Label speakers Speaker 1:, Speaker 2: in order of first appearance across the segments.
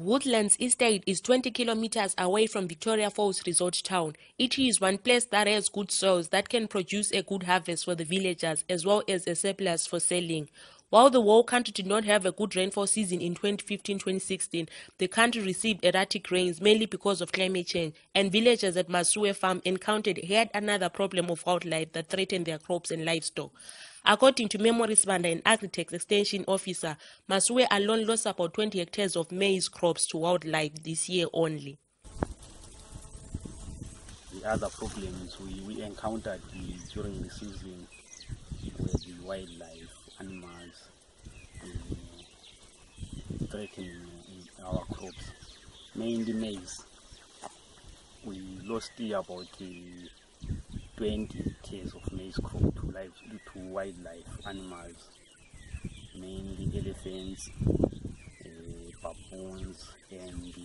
Speaker 1: Woodlands estate is 20 kilometers away from Victoria Falls resort town. It is one place that has good soils that can produce a good harvest for the villagers as well as a surplus for selling. While the whole country did not have a good rainfall season in 2015-2016, the country received erratic rains mainly because of climate change, and villagers at Masue farm encountered yet another problem of wildlife that threatened their crops and livestock. According to Memories Banda and Agritech Extension Officer, Masue alone lost about 20 hectares of maize crops to wildlife this year only.
Speaker 2: The other problems we encountered during the season were the wildlife, animals threatening our crops, mainly maize. We lost about 20 hectares of maize crop to wildlife animals, mainly elephants, baboons, and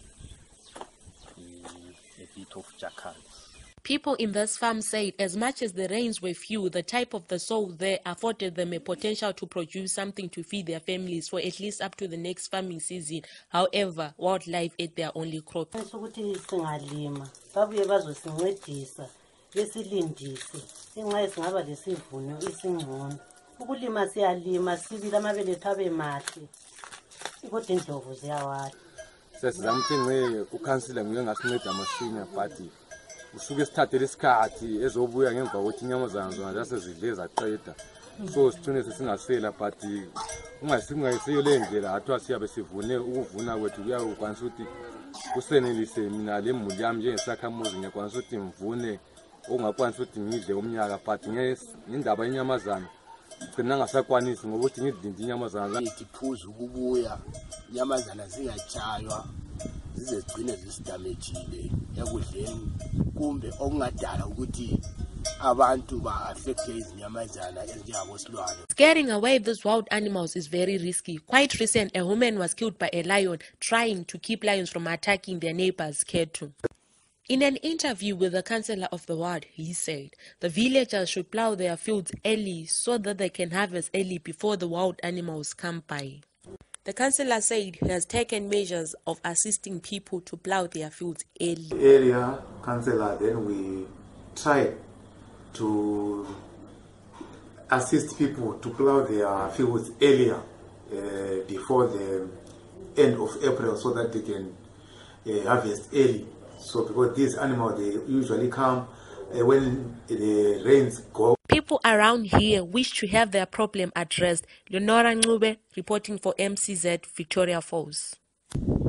Speaker 2: a bit of jackals.
Speaker 1: People in this farm said as much as the rains were few, the type of the soil there afforded them a potential to produce something to feed their families for at least up to the next farming season. However, wildlife ate their only crop.
Speaker 3: usuke sithathe isikhathi ezobuya ngemva kokuthi inyamazana zona zasezidle zaqeda so sithune sesingasela but ungasingayiseyo le ndlela athiwa siyabe sivune ukuvuna kwethu kuyakwanisa ukuthi kusenelise mina le muli yami njengesakhamuzi ngiyakwanisa ukuthi ngivune ongakwanisa ukuthi ngidle umnyaka but ngendaba yenyamazana gcina ngasakwanisi ngokuthi ngidlinde inyamazana
Speaker 4: iphuza ukubuya inyamazana zingatshaywa zize zigcine zisidamejile ekudleni kumbe okungadala ukuthi abantu ba-affecte izinyamazana ezinjengabosilwane.
Speaker 1: Scaring away these wild animals is very risky. Quite recent, a woman was killed by a lion trying to keep lions from attacking their neighbors' cattle. In an interview with the councillor of the ward, he said the villagers should plow their fields early so that they can harvest early before the wild animals come by. The councillor said he has taken measures of assisting people to plow their fields early.
Speaker 5: Earlier, councillor, then we tried to assist people to plow their fields earlier before the end of April so that they can harvest early. So because these animals, they usually come when the rains go.
Speaker 1: People around here wish to have their problem addressed. Leonorah Ncube reporting for MCZ Victoria Falls.